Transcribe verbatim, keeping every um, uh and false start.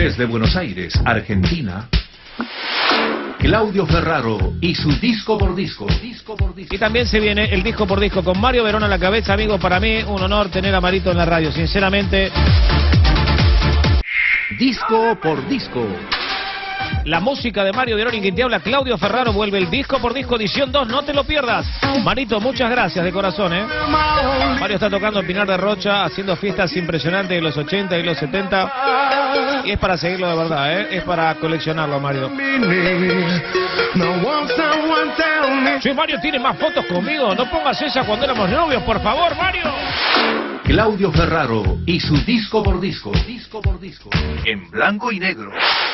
Desde Buenos Aires, Argentina, Claudio Ferraro y su disco por disco. disco, por disco. Y también se viene el disco por disco con Mario Verón a la cabeza, amigo. Para mí, un honor tener a Marito en la radio, sinceramente. Disco por disco. La música de Mario Verón y quien te habla, Claudio Ferraro, vuelve el disco por disco edición dos, no te lo pierdas. Marito, muchas gracias de corazón, ¿eh? Mario está tocando en Pinar de Rocha, haciendo fiestas impresionantes de los ochenta y los setenta. Y es para seguirlo de verdad, ¿eh? Es para coleccionarlo, Mario. Si Mario tiene más fotos conmigo, no pongas esa cuando éramos novios, por favor, Mario. Claudio Ferraro y su disco por disco. Disco por disco. En blanco y negro.